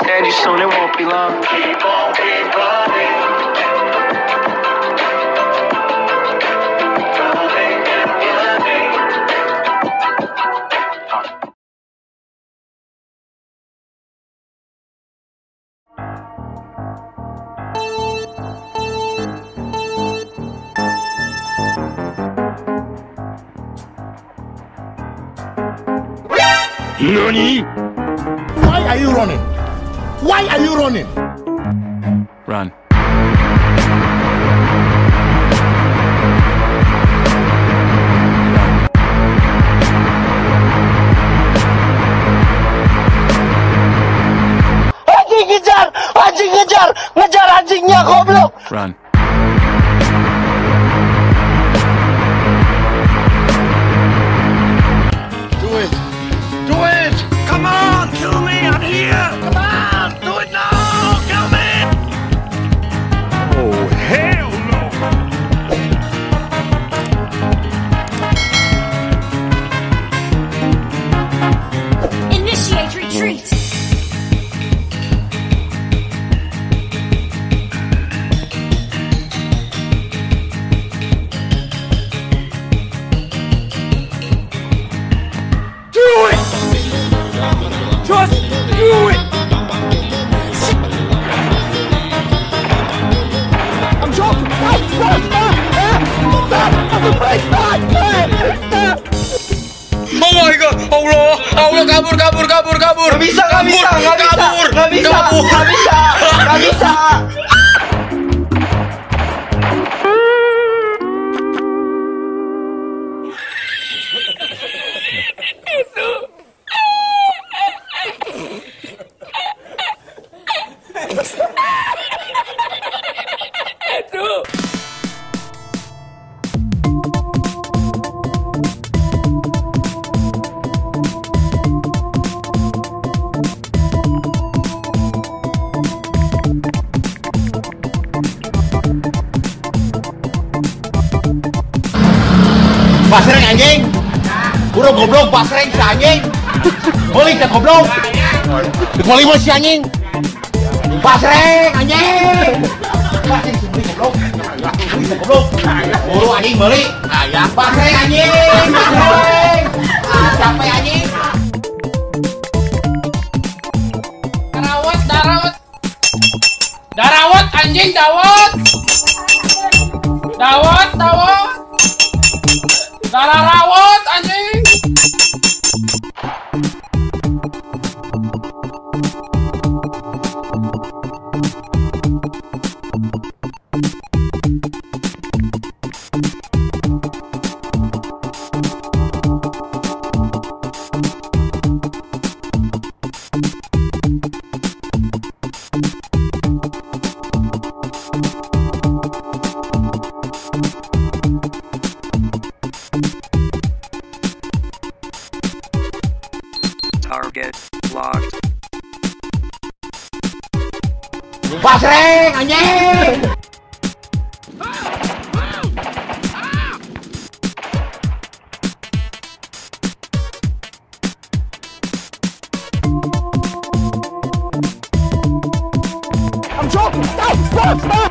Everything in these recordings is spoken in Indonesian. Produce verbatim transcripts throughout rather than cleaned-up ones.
scared you soon, it won't be long. Keep on, keep running. Nani? Why are you running? Why are you running? Run. Anjing ngejar! Anjing ngejar! Ngejar anjingnya goblok! Run. Do it! Do it! Come on, kill me, I'm here! Come on! Do it now! Kill me! Oh, hell no! Initiate retreat! Just do it! I'm joking! Stop! Stop! Stop! Stop! I'm afraid! Stop! Stop! Oh my god! Allah! Allah, kabur, kabur, kabur, kabur! Gak bisa, gak bisa, gak bisa, kabur, gak bisa, kabur. gak bisa, gak bisa. Basreng anjing! Buru goblok basreng si anjing! Balik ya goblok! Dikoli mah si anjing! Basreng anjing! Basreng si beli goblok! Beli si goblok! Buru anjing beli! Basreng anjing! Basreng! Ah, capek anjing! Darawat, darawat, darawat anjing, dawat, dawat, dawat, darah rawat anjing. Target locked. Basreng anjing! I'm joking! Stop! Stop! Stop!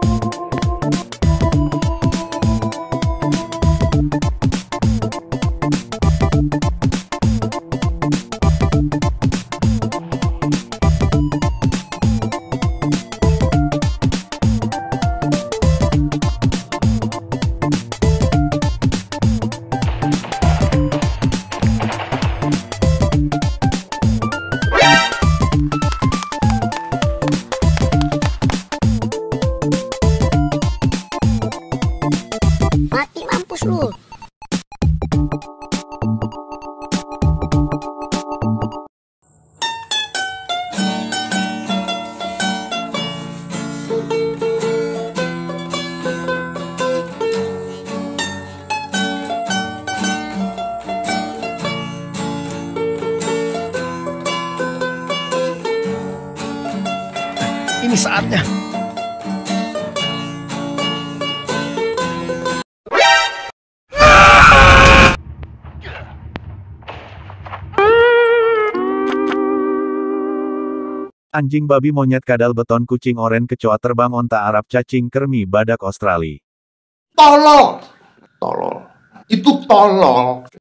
Mati mampus lu. Ini saatnya. Anjing babi monyet kadal beton kucing oren kecoa terbang onta Arab cacing kermi badak Australia. Tolol. Tolol. Itu tolol.